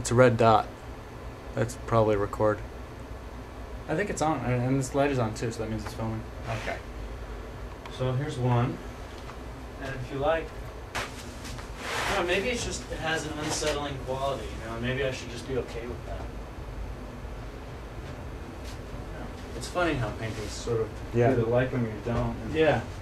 It's a red dot. That's probably record. I think it's on, and this light is on too, so that means it's filming. Okay. So here's one. And if you like, I don't know, maybe it's just, it has an unsettling quality, you know, and maybe I should just be okay with that. It's funny how paintings sort of Yeah. either like them or you don't. And Yeah.